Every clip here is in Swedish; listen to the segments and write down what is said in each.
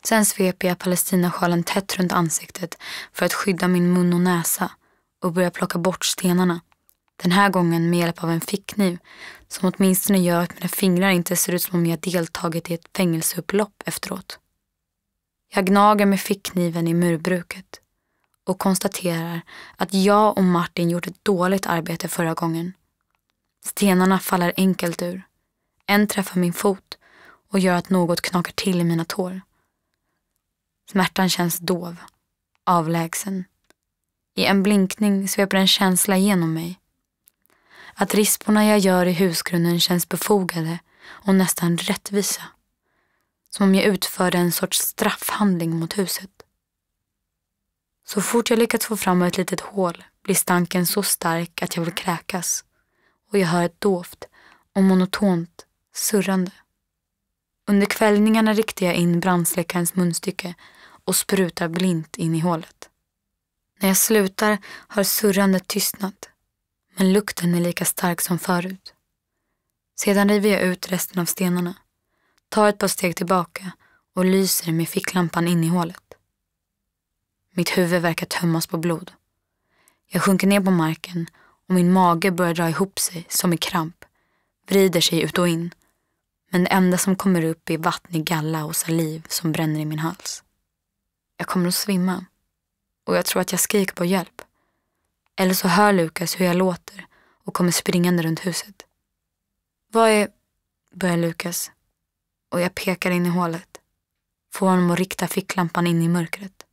Sen sveper jag palestinasjalen tätt runt ansiktet för att skydda min mun och näsa och börjar plocka bort stenarna. Den här gången med hjälp av en fickkniv som åtminstone gör att mina fingrar inte ser ut som om jag deltagit i ett fängelseupplopp efteråt. Jag gnager med fickkniven i murbruket och konstaterar att jag och Martin gjort ett dåligt arbete förra gången. Stenarna faller enkelt ur. En träffar min fot och gör att något knakar till i mina tår. Smärtan känns dov, avlägsen. I en blinkning sveper en känsla genom mig. Att risporna jag gör i husgrunden känns befogade och nästan rättvisa. Som om jag utförde en sorts straffhandling mot huset. Så fort jag lyckats få fram ett litet hål blir stanken så stark att jag vill kräkas. Och jag hör ett dovt och monotont surrande. Under kvällningarna riktar jag in brandsläckarens munstycke och sprutar blint in i hålet. När jag slutar har surrandet tystnat, men lukten är lika stark som förut. Sedan river jag ut resten av stenarna, tar ett par steg tillbaka och lyser med ficklampan in i hålet. Mitt huvud verkar tömmas på blod. Jag sjunker ner på marken och min mage börjar dra ihop sig som i kramp, vrider sig ut och in. Men det enda som kommer upp är vattnig galla och saliv som bränner i min hals. Jag kommer att svimma och jag tror att jag skriker på hjälp. Eller så hör Lukas hur jag låter och kommer springande runt huset. Vad är... börjar Lukas och jag pekar in i hålet. Får honom att rikta ficklampan in i mörkret.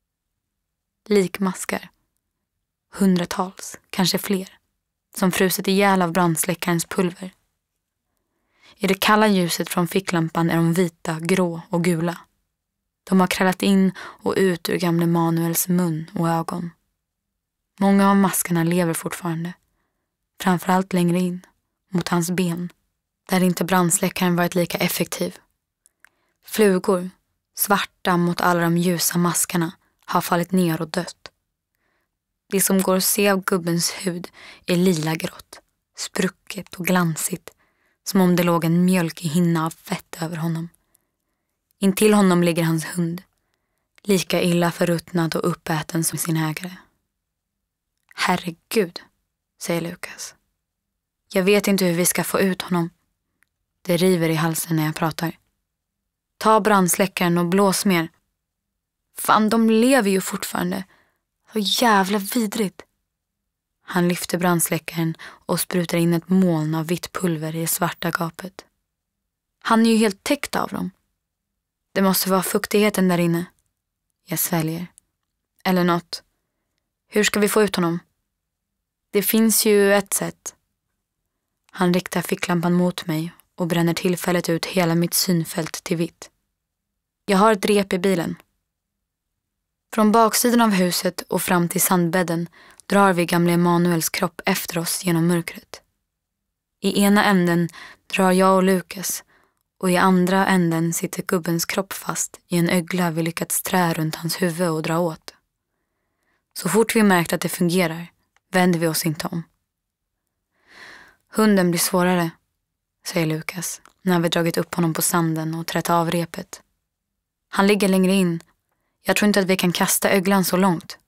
Likmaskar. Hundratals, kanske fler, som frusit ihjäl av brandsläckarens pulver. I det kalla ljuset från ficklampan är de vita, grå och gula. De har krallat in och ut ur gamle Manuels mun och ögon. Många av maskarna lever fortfarande. Framförallt längre in, mot hans ben, där inte brandsläckaren varit lika effektiv. Flugor, svarta mot alla de ljusa maskarna, har fallit ner och dött. Det som går att se av gubbens hud är lila-grått, sprucket och glansigt, som om det låg en mjölkig hinna av fett över honom. Intill honom ligger hans hund, lika illa förruttnad och uppäten som sin ägare. Herregud, säger Lukas. Jag vet inte hur vi ska få ut honom. Det river i halsen när jag pratar. Ta brandsläckaren och blås mer. Fan, de lever ju fortfarande. Så jävla vidrigt. Han lyfter brandsläckaren och sprutar in ett moln av vitt pulver i det svarta gapet. Han är ju helt täckt av dem. Det måste vara fuktigheten där inne. Jag sväljer. Eller något. Hur ska vi få ut honom? Det finns ju ett sätt. Han riktar ficklampan mot mig och bränner tillfället ut hela mitt synfält till vitt. Jag har ett rep i bilen. Från baksidan av huset och fram till sandbädden drar vi gamle Emanuels kropp efter oss genom mörkret. I ena änden drar jag och Lukas och i andra änden sitter gubbens kropp fast i en ögla vi lyckats trä runt hans huvud och dra åt. Så fort vi märkt att det fungerar vänder vi oss inte om. Hunden blir svårare, säger Lukas när vi dragit upp honom på sanden och trätt av repet. Han ligger längre in. Jag tror inte att vi kan kasta öglan så långt.